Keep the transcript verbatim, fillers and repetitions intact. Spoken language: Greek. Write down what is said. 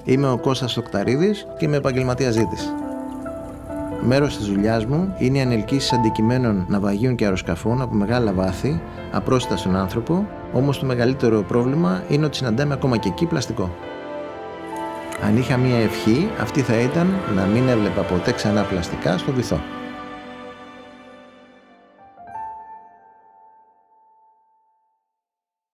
Είμαι ο Κώστας Οκταρίδης και είμαι επαγγελματίας ζήτης. Μέρος της δουλειάς μου είναι οι ανελκύσεις αντικειμένων ναυαγίων και αεροσκαφών από μεγάλα βάθη, απρόσιτα στον άνθρωπο, όμως το μεγαλύτερο πρόβλημα είναι ότι συναντάμε ακόμα και εκεί πλαστικό. Αν είχα μία ευχή, αυτή θα ήταν να μην έβλεπα ποτέ ξανά πλαστικά στο βυθό.